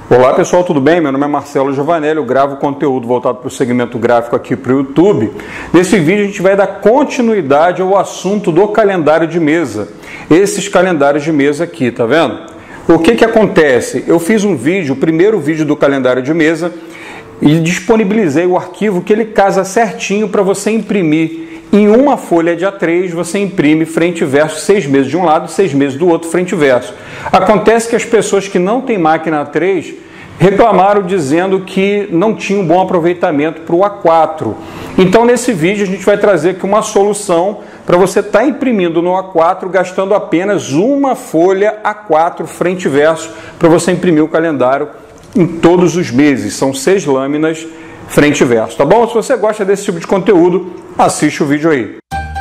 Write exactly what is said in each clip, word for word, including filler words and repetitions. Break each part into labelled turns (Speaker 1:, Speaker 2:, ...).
Speaker 1: Olá pessoal, tudo bem? Meu nome é Marcelo Giovanelli, eu gravo conteúdo voltado para o segmento gráfico aqui para o YouTube. Nesse vídeo a gente vai dar continuidade ao assunto do calendário de mesa. Esses calendários de mesa aqui, tá vendo? O que que acontece? Eu fiz um vídeo, o primeiro vídeo do calendário de mesa, e disponibilizei o arquivo que ele casa certinho para você imprimir. Em uma folha de A três, você imprime frente e verso, seis meses de um lado, seis meses do outro, frente e verso. Acontece que as pessoas que não têm máquina A três reclamaram dizendo que não tinha um bom aproveitamento para o A quatro. Então, nesse vídeo, a gente vai trazer aqui uma solução para você estar tá imprimindo no A quatro, gastando apenas uma folha A quatro, frente e verso, para você imprimir o calendário em todos os meses. São seis lâminas frente e verso, tá bom? Se você gosta desse tipo de conteúdo, assiste o vídeo aí.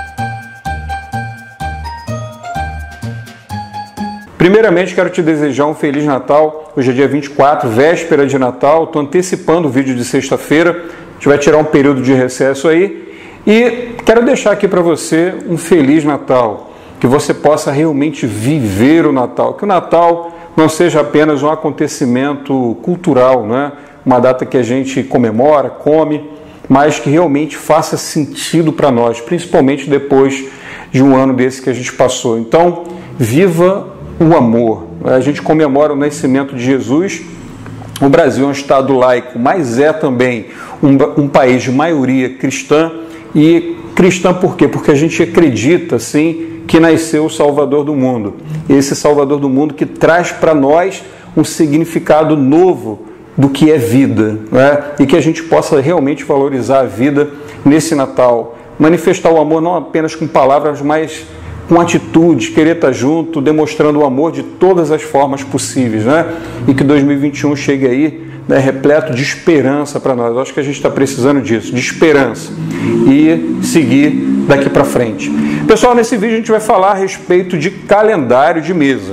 Speaker 1: Primeiramente, quero te desejar um Feliz Natal. Hoje é dia vinte e quatro, véspera de Natal. Estou antecipando o vídeo de sexta-feira. A gente vai tirar um período de recesso aí. E quero deixar aqui para você um Feliz Natal. Que você possa realmente viver o Natal. Que o Natal não seja apenas um acontecimento cultural, né? Uma data que a gente comemora, come, mas que realmente faça sentido para nós, principalmente depois de um ano desse que a gente passou. Então, viva o amor. A gente comemora o nascimento de Jesus. O Brasil é um estado laico, mas é também um, um país de maioria cristã. E cristã por quê? Porque a gente acredita, sim, que nasceu o Salvador do mundo. Esse Salvador do mundo que traz para nós um significado novo do que é vida, né? E que a gente possa realmente valorizar a vida nesse Natal. Manifestar o amor não apenas com palavras, mas com atitudes, querer estar junto, demonstrando o amor de todas as formas possíveis, né? E que dois mil e vinte e um chegue aí, né, repleto de esperança para nós. Eu acho que a gente está precisando disso, de esperança, e seguir daqui para frente. Pessoal, nesse vídeo a gente vai falar a respeito de calendário de mesa.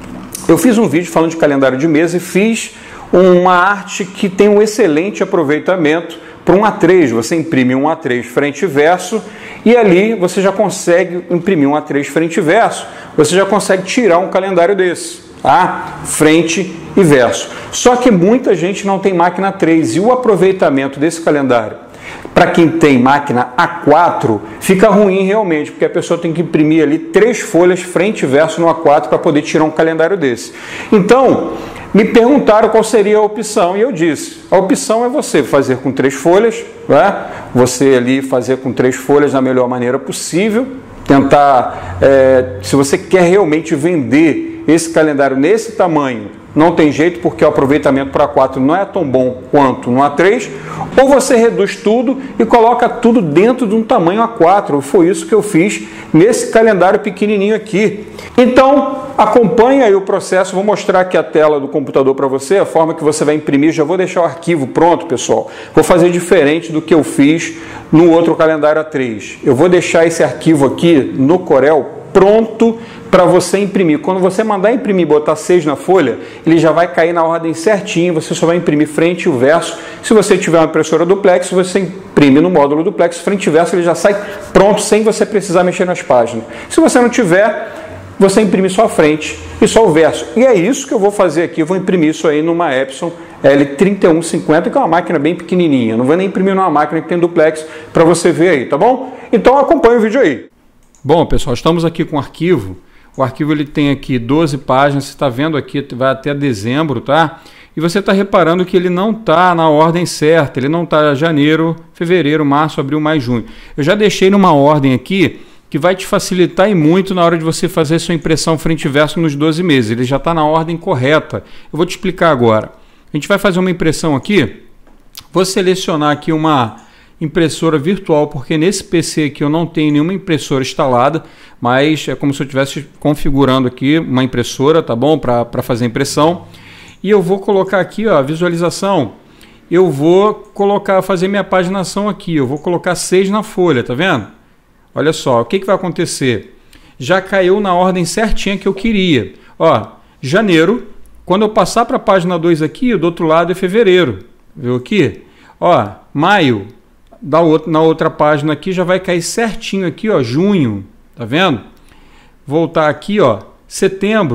Speaker 1: Eu fiz um vídeo falando de calendário de mesa e fiz uma arte que tem um excelente aproveitamento para um A três. Você imprime um A três frente e verso e ali você já consegue imprimir um A três frente e verso, você já consegue tirar um calendário desse, tá? Frente e verso. Só que muita gente não tem máquina A três e o aproveitamento desse calendário, para quem tem máquina A quatro, fica ruim realmente, porque a pessoa tem que imprimir ali três folhas frente e verso no A quatro para poder tirar um calendário desse. Então, me perguntaram qual seria a opção e eu disse, a opção é você fazer com três folhas, né? Você ali fazer com três folhas da melhor maneira possível, tentar, é, se você quer realmente vender esse calendário nesse tamanho, não tem jeito porque o aproveitamento para A quatro não é tão bom quanto no A três, ou você reduz tudo e coloca tudo dentro de um tamanho A quatro. Foi isso que eu fiz nesse calendário pequenininho aqui. Então, acompanhe aí o processo. Vou mostrar aqui a tela do computador para você, a forma que você vai imprimir. Já vou deixar o arquivo pronto, pessoal. Vou fazer diferente do que eu fiz no outro calendário A três. Eu vou deixar esse arquivo aqui no Corel pronto para você imprimir. Quando você mandar imprimir e botar seis na folha, ele já vai cair na ordem certinho, você só vai imprimir frente e o verso. Se você tiver uma impressora duplex, você imprime no módulo duplex, frente e verso, ele já sai pronto sem você precisar mexer nas páginas. Se você não tiver, você imprime só a frente e só o verso. E é isso que eu vou fazer aqui, eu vou imprimir isso aí numa Epson L trinta e um cinquenta, que é uma máquina bem pequenininha. Não vou nem imprimir numa máquina que tem duplex para você ver aí, tá bom? Então acompanhe o vídeo aí. Bom, pessoal, estamos aqui com o arquivo. O arquivo ele tem aqui doze páginas, você está vendo aqui, vai até dezembro, tá? E você está reparando que ele não está na ordem certa, ele não está janeiro, fevereiro, março, abril, maio, junho. Eu já deixei numa ordem aqui que vai te facilitar e muito na hora de você fazer sua impressão frente e verso nos doze meses. Ele já está na ordem correta. Eu vou te explicar agora. A gente vai fazer uma impressão aqui, vou selecionar aqui uma impressora virtual, porque nesse P C aqui eu não tenho nenhuma impressora instalada, mas é como se eu estivesse configurando aqui uma impressora, tá bom? Para fazer impressão. E eu vou colocar aqui, ó, a visualização. Eu vou colocar, fazer minha paginação aqui. Eu vou colocar seis na folha, tá vendo? Olha só, o que, que vai acontecer? Já caiu na ordem certinha que eu queria. Ó, janeiro, quando eu passar para a página dois aqui, do outro lado é fevereiro. Viu aqui? Ó, maio. Da outra, na outra página aqui já vai cair certinho aqui, ó, junho, tá vendo? Voltar aqui, ó, setembro,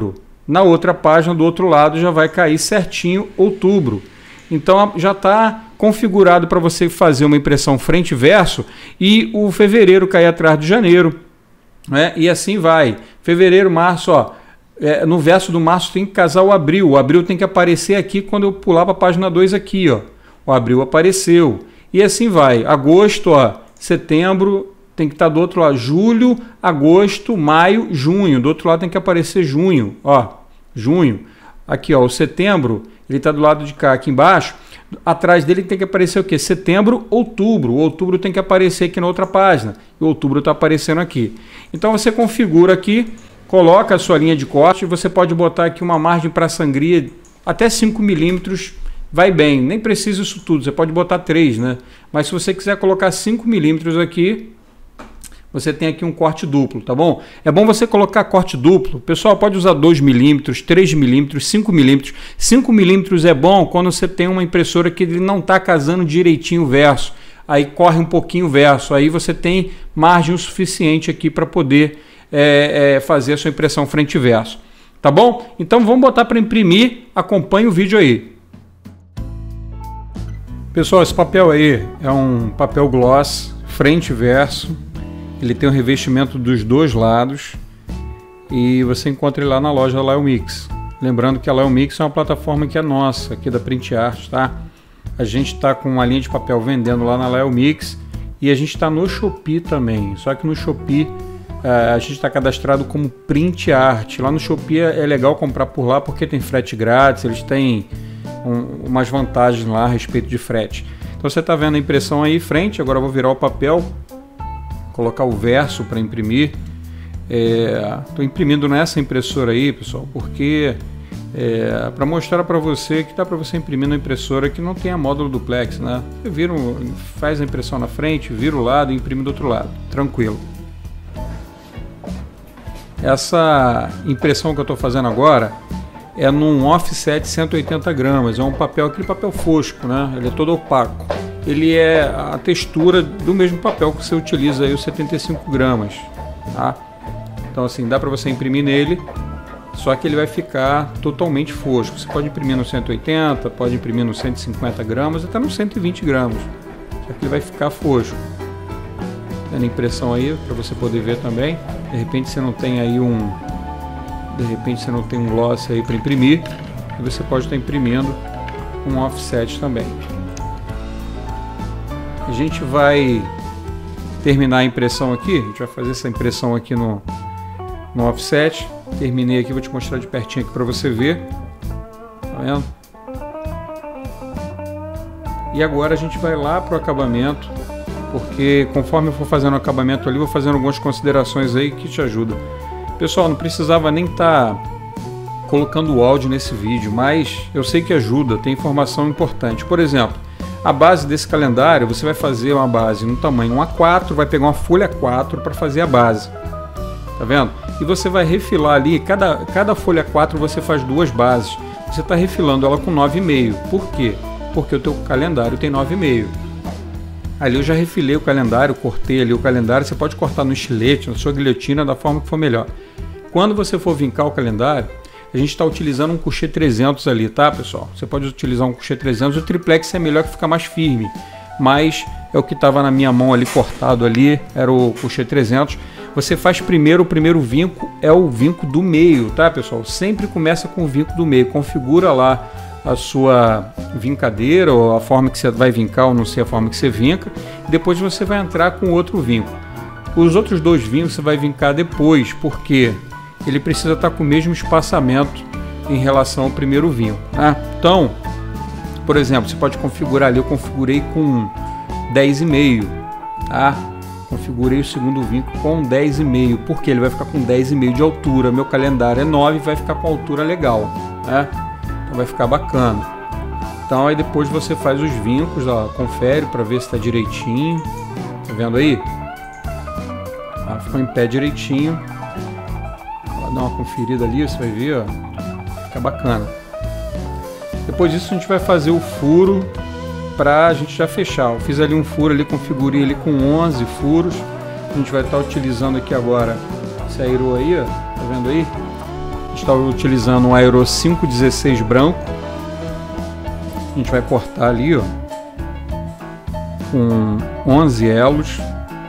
Speaker 1: na outra página do outro lado já vai cair certinho outubro. Então já está configurado para você fazer uma impressão frente e verso e o fevereiro cair atrás de janeiro, né? E assim vai. Fevereiro, março, ó, é, no verso do março tem que casar o abril. O abril tem que aparecer aqui quando eu pular para a página dois aqui, ó. O abril apareceu. E assim vai. Agosto, ó, setembro tem que estar do outro lado. Julho, agosto, maio, junho. Do outro lado tem que aparecer junho, ó. Junho. Aqui, ó, o setembro, ele está do lado de cá, aqui embaixo. Atrás dele tem que aparecer o quê? Setembro, outubro. O outubro tem que aparecer aqui na outra página. E o outubro está aparecendo aqui. Então você configura aqui, coloca a sua linha de corte. Você pode botar aqui uma margem para sangria até cinco milímetros. Vai bem. Nem precisa isso tudo. Você pode botar três, né? Mas se você quiser colocar cinco milímetros aqui, você tem aqui um corte duplo, tá bom? É bom você colocar corte duplo. Pessoal, pode usar dois milímetros, três milímetros, cinco milímetros. cinco milímetros é bom quando você tem uma impressora que ele não está casando direitinho o verso. Aí corre um pouquinho o verso. Aí você tem margem o suficiente aqui para poder é, é, fazer a sua impressão frente e verso. Tá bom? Então vamos botar para imprimir. Acompanhe o vídeo aí. Pessoal, esse papel aí é um papel gloss frente e verso. Ele tem um revestimento dos dois lados e você encontra ele lá na loja Laomix. Lembrando que a Laomix é uma plataforma que é nossa, aqui da Print Art, tá? A gente está com uma linha de papel vendendo lá na Laomix e a gente está no Shopee também. Só que no Shopee a gente está cadastrado como Print Art. Lá no Shopee é legal comprar por lá porque tem frete grátis, eles têm um, umas vantagens lá a respeito de frete. Então você está vendo a impressão aí frente, agora eu vou virar o papel. Colocar o verso para imprimir. Estou é, imprimindo nessa impressora aí, pessoal, porque é, para mostrar para você que dá para você imprimir na impressora que não tem a módulo duplex, né? Você vira, faz a impressão na frente, vira o lado e imprime do outro lado, tranquilo. Essa impressão que eu estou fazendo agora é num offset cento e oitenta gramas, é um papel, aquele papel fosco, né? Ele é todo opaco. Ele é a textura do mesmo papel que você utiliza aí, os setenta e cinco gramas, tá? Então assim, dá para você imprimir nele, só que ele vai ficar totalmente fosco. Você pode imprimir no cento e oitenta, pode imprimir no cento e cinquenta gramas, até no cento e vinte gramas, só que ele vai ficar fosco. Tem a impressão aí para você poder ver também. De repente você não tem aí um, de repente você não tem um gloss aí para imprimir, e você pode estar imprimindo um offset também. A gente vai terminar a impressão aqui, a gente vai fazer essa impressão aqui no, no offset. Terminei aqui, vou te mostrar de pertinho aqui para você ver. Tá vendo? E agora a gente vai lá para o acabamento, porque conforme eu for fazendo o acabamento ali, vou fazendo algumas considerações aí que te ajudam. Pessoal, não precisava nem estar tá colocando o áudio nesse vídeo, mas eu sei que ajuda, tem informação importante. Por exemplo, a base desse calendário, você vai fazer uma base no tamanho um A quatro, vai pegar uma folha A quatro para fazer a base, tá vendo? E você vai refilar ali, cada, cada folha A quatro você faz duas bases, você está refilando ela com nove vírgula cinco. Por quê? Porque o teu calendário tem nove vírgula cinco. Ali eu já refilei o calendário, cortei ali o calendário, você pode cortar no estilete, na sua guilhotina, da forma que for melhor. Quando você for vincar o calendário, a gente está utilizando um coucher trezentos ali, tá, pessoal? Você pode utilizar um coucher trezentos, o triplex é melhor que fica mais firme, mas é o que estava na minha mão ali, cortado ali, era o coucher trezentos. Você faz primeiro, o primeiro vinco é o vinco do meio, tá, pessoal? Sempre começa com o vinco do meio, configura lá a sua vincadeira, ou a forma que você vai vincar, ou não sei a forma que você vinca, e depois você vai entrar com outro vinco. Os outros dois vincos você vai vincar depois, porque ele precisa estar com o mesmo espaçamento em relação ao primeiro vinco, né? Então, por exemplo, você pode configurar ali, eu configurei com dez vírgula cinco, tá? Configurei o segundo vinco com dez vírgula cinco, porque ele vai ficar com dez vírgula cinco de altura, meu calendário é nove, vai ficar com altura legal, né? Então vai ficar bacana. Então aí depois você faz os vincos, ó, confere para ver se está direitinho, tá vendo aí? Ah, ficou em pé direitinho. Dá uma conferida ali, você vai ver, ó, fica bacana. Depois disso a gente vai fazer o furo para a gente já fechar. Eu fiz ali um furo ali, configurei ali com onze furos. A gente vai estar utilizando aqui agora esse aero aí, ó, tá vendo aí? gente está utilizando um Aero cinco dezesseis branco. A gente vai cortar ali, ó, com onze elos.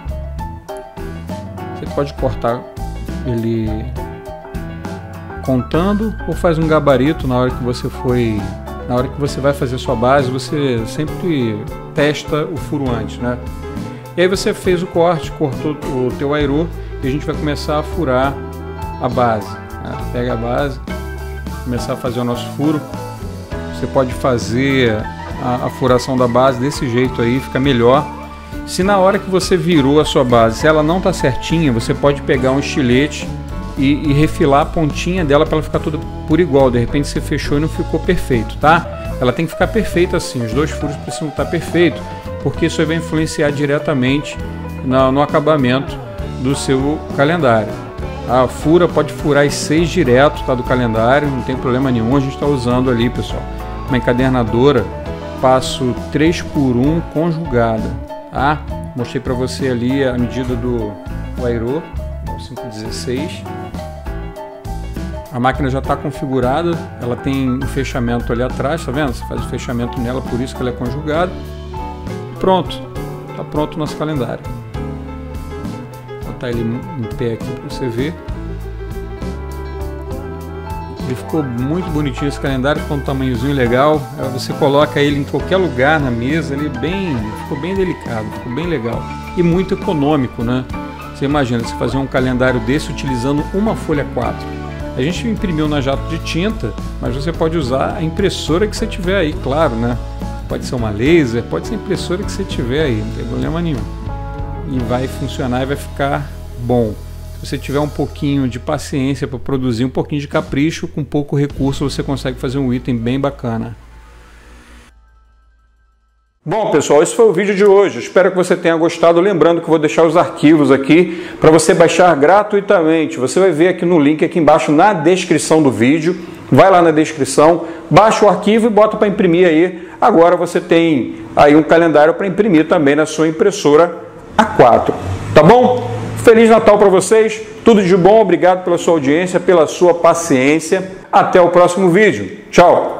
Speaker 1: Você pode cortar ele contando ou faz um gabarito na hora que você foi, na hora que você vai fazer sua base, você sempre testa o furo antes, né? E aí você fez o corte, cortou o teu aero e a gente vai começar a furar a base, né? Pega a base, começar a fazer o nosso furo. Você pode fazer a, a furação da base desse jeito aí, fica melhor. Se na hora que você virou a sua base, se ela não está certinha, você pode pegar um estilete e, e refilar a pontinha dela para ela ficar toda por igual. De repente você fechou e não ficou perfeito, tá? Ela tem que ficar perfeita assim, os dois furos precisam estar perfeitos, porque isso aí vai influenciar diretamente no, no acabamento do seu calendário. A fura pode furar as seis direto, tá, do calendário, não tem problema nenhum. A gente está usando ali, pessoal, uma encadernadora passo três por um conjugada, tá? Mostrei para você ali a medida do, do Aero cinco dezesseis. A máquina já está configurada, ela tem um fechamento ali atrás, tá vendo? Você faz o fechamento nela, por isso que ela é conjugada. Pronto, tá pronto o nosso calendário. Vou botar ele em pé aqui para você ver. Ele ficou muito bonitinho esse calendário, com um tamanhozinho legal. Você coloca ele em qualquer lugar na mesa, ele bem, ficou bem delicado, ficou bem legal e muito econômico, né? Você imagina você fazer um calendário desse utilizando uma folha quatro. A gente imprimiu na jato de tinta, mas você pode usar a impressora que você tiver aí, claro, né? Pode ser uma laser, pode ser a impressora que você tiver aí, não tem problema nenhum. E vai funcionar e vai ficar bom. Se você tiver um pouquinho de paciência para produzir, um pouquinho de capricho, com pouco recurso você consegue fazer um item bem bacana. Bom, pessoal, esse foi o vídeo de hoje. Espero que você tenha gostado. Lembrando que eu vou deixar os arquivos aqui para você baixar gratuitamente. Você vai ver aqui no link aqui embaixo na descrição do vídeo. Vai lá na descrição, baixa o arquivo e bota para imprimir aí. Agora você tem aí um calendário para imprimir também na sua impressora A quatro. Tá bom? Feliz Natal para vocês, tudo de bom, obrigado pela sua audiência, pela sua paciência. Até o próximo vídeo. Tchau!